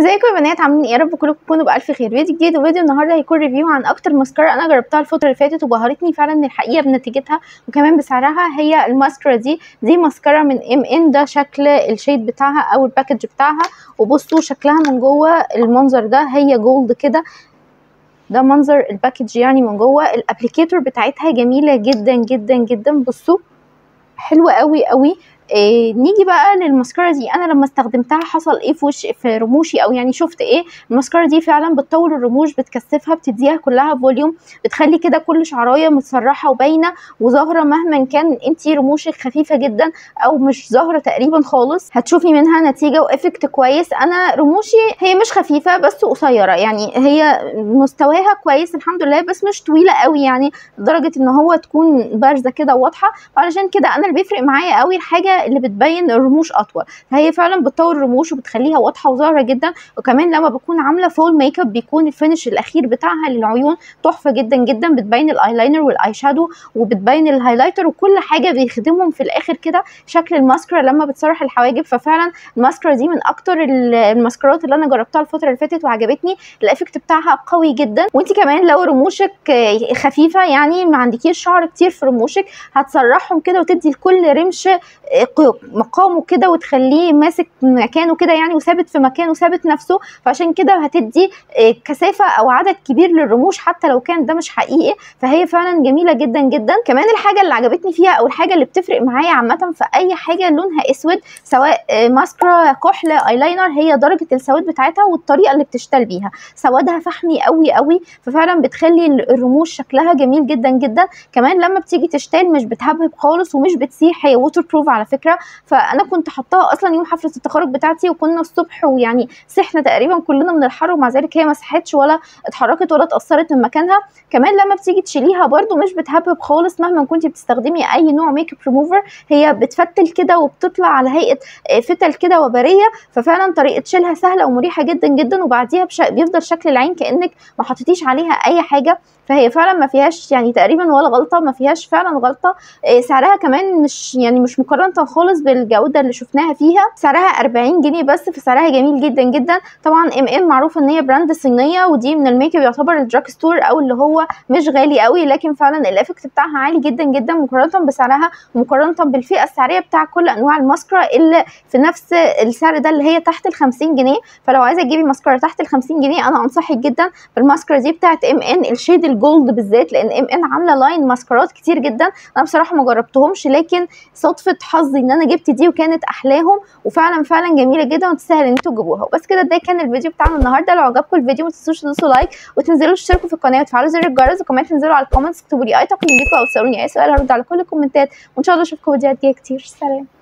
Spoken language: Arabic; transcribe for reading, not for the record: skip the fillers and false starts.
ازيكم يا بنات، عاملين ايه؟ يا رب كلكم تكونوا بالف خير. فيديو جديد، وفيديو النهارده هيكون ريفيو عن اكتر ماسكارا انا جربتها الفتره اللي فاتت وبهرتني فعلا الحقيقه بنتيجتها وكمان بسعرها. هي الماسكارا دي ماسكارا من ام. ده شكل الشيد بتاعها او الباكج بتاعها، وبصوا شكلها من جوه المنظر ده. هي جولد كده، ده منظر الباكج يعني من جوه. الابليكيتور بتاعتها جميله جدا جدا جدا، بصوا حلوه قوي قوي. نيجي بقى للماسكارا دي. انا لما استخدمتها حصل ايه في وشي، في رموشي، او يعني شفت ايه؟ الماسكارا دي فعلا بتطول الرموش، بتكثفها، بتديها كلها فوليوم، بتخلي كده كل شعرايه متسرحه وباينه وظاهره. مهما كان انتي رموشك خفيفه جدا او مش ظاهره تقريبا خالص، هتشوفي منها نتيجه وافكت كويس. انا رموشي هي مش خفيفه بس قصيره، يعني هي مستواها كويس الحمد لله، بس مش طويله قوي يعني لدرجه ان هو تكون بارزه كده وواضحه. علشان كده انا اللي بيفرق معايا قوي الحاجه اللي بتبين الرموش اطول، فهي فعلا بتطور الرموش وبتخليها واضحه وظاهره جدا. وكمان لما بكون عامله فول ميك اب بيكون الفينش الاخير بتاعها للعيون تحفه جدا جدا، بتبين الايلاينر والاي شادو وبتبين الهايلايتر وكل حاجه، بيخدمهم في الاخر كده شكل الماسكارا لما بتسرح الحواجب. ففعلا الماسكارا دي من اكتر الماسكارات اللي انا جربتها الفتره اللي فاتت وعجبتني. الافكت بتاعها قوي جدا، وانت كمان لو رموشك خفيفه يعني ما عندكيش شعر كتير في رموشك، هتسرحهم كده وتدي لكل رمش مقامه كده وتخليه ماسك مكانه كده يعني وثابت في مكانه، ثابت نفسه. فعشان كده هتدي كثافه او عدد كبير للرموش حتى لو كان ده مش حقيقي. فهي فعلا جميله جدا جدا. كمان الحاجه اللي عجبتني فيها او الحاجه اللي بتفرق معايا عامه في اي حاجه لونها اسود، سواء ماسكارا، كحل، ايلاينر، هي درجه السواد بتاعتها والطريقه اللي بتشتغل بيها. سوادها فحمي قوي قوي، ففعلا بتخلي الرموش شكلها جميل جدا جدا. كمان لما بتيجي تشتغل مش بتهبهب خالص ومش بتسيح، هي ووتر بروف على فكره. فانا كنت حطاها اصلا يوم حفله التخرج بتاعتي وكنا الصبح ويعني سحنا تقريبا كلنا من الحر، ومع ذلك هي ما سحتش ولا اتحركت ولا اتاثرت من مكانها. كمان لما بتيجي تشيليها برده مش بتهبب خالص مهما كنتي بتستخدمي اي نوع ميك اب ريموفر، هي بتفتل كده وبتطلع على هيئه فتل كده وبريه. ففعلا طريقه شيلها سهله ومريحه جدا جدا، وبعديها بيفضل شكل العين كانك ما حطيتيش عليها اي حاجه. فهي فعلا ما فيهاش يعني تقريبا ولا غلطه، ما فيهاش فعلا غلطه. سعرها كمان مش مقارنه خالص بالجوده اللي شفناها فيها. سعرها 40 جنيه بس، فسعرها جميل جدا جدا. طبعا ام معروفه ان هي براند صينيه، ودي من الميك اب يعتبر الدراج ستور او اللي هو مش غالي قوي، لكن فعلا الافكت بتاعها عالي جدا جدا مقارنه بسعرها ومقارنه بالفئه السعريه بتاع كل انواع الماسكارا اللي في نفس السعر ده اللي هي تحت ال 50 جنيه. فلو عايزه تجيبي ماسكارا تحت ال 50 جنيه انا انصحك جدا بالماسكارا دي بتاعت ام الشيد الجولد بالذات، لان ام عامله لاين ماسكارات كتير جدا. انا بصراحه ما جربتهمش، لكن صدفه حظي ان انا جبت دي وكانت احلاهم، وفعلا فعلا جميله جدا وتستاهل ان انتوا تجيبوها. وبس كده، ده كان الفيديو بتاعنا النهارده. لو عجبكم الفيديو ما تنسوش تدوسوا لايك وتنزلوا تشتركوا في القناه وتفعلوا زر الجرس، وكمان تنزلوا على الكومنتس تكتبوا لي اي تقييم ليكم او تسالوني اي سؤال، هرد على كل الكومنتات. وان شاء الله اشوفكم فيديوهات جايه كتير. سلام.